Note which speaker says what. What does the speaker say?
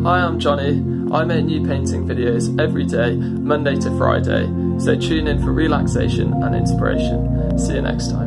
Speaker 1: Hi, I'm Jonny. I make new painting videos every day, Monday to Friday, so tune in for relaxation and inspiration. See you next time.